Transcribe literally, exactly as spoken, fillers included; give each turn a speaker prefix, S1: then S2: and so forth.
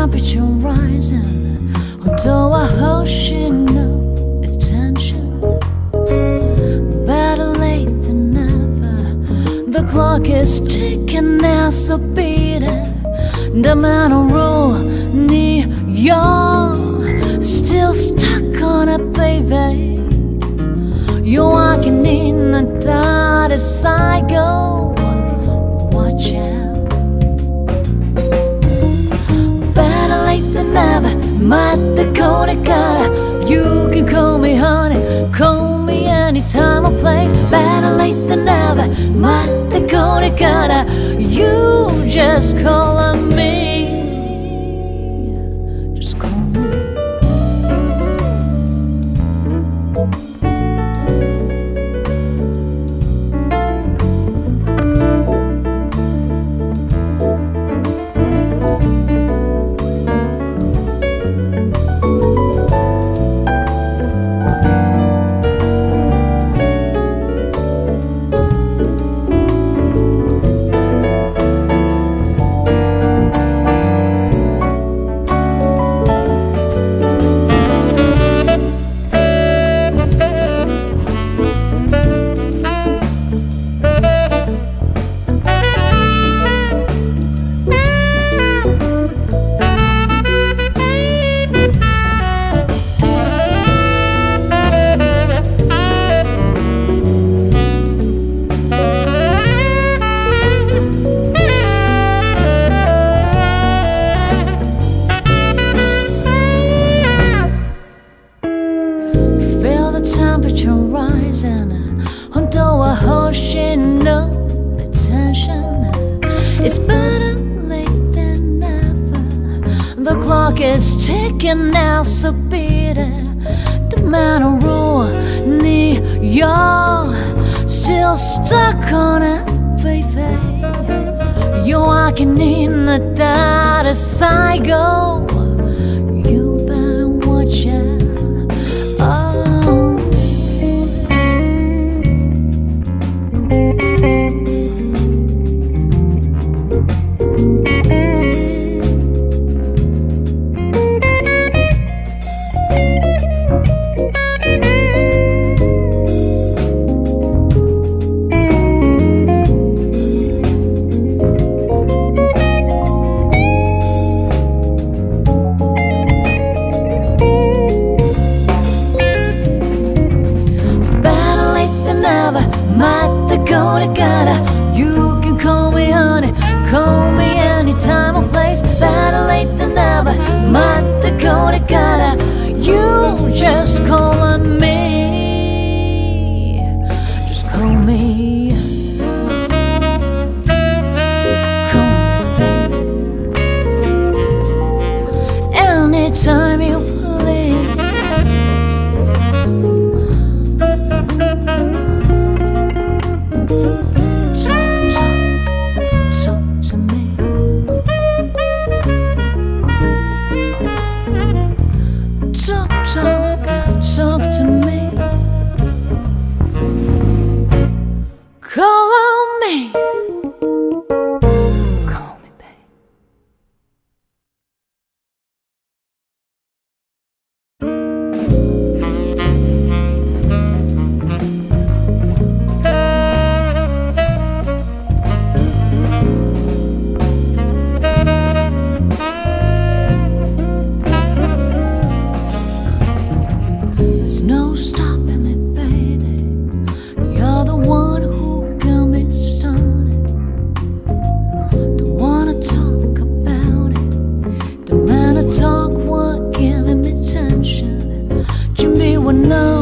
S1: temperature rising, although I hush in no attention. Better late than never. The clock is ticking now, so beat it. The man on rule, New York, still stuck on it, baby. You're walking in the dotted cycle. Watch out. Better late than never. My Dakota Cutter. You can call me honey, call me anytime or place. Better late than never. My Dakota Cutter. You just call on me. Just call me. Temperature rising, although I hush in no attention. It's better late than never. The clock is ticking now, so beat it. The man on rule, New York, still stuck on it, baby. You're walking in the dotted cycle. You better watch out. My Dakota Cutter. You can call me honey, call me anytime or place. Better late than never. My Dakota Cutter. You just call on me. Just call me. Call me, baby. Anytime you please. Talk, talk, talk to me. Call on me. Call me, babe. No stopping me, baby. You're the one who got me started. Don't wanna talk about it. The man I talk won't give me tension. Jimmy would know.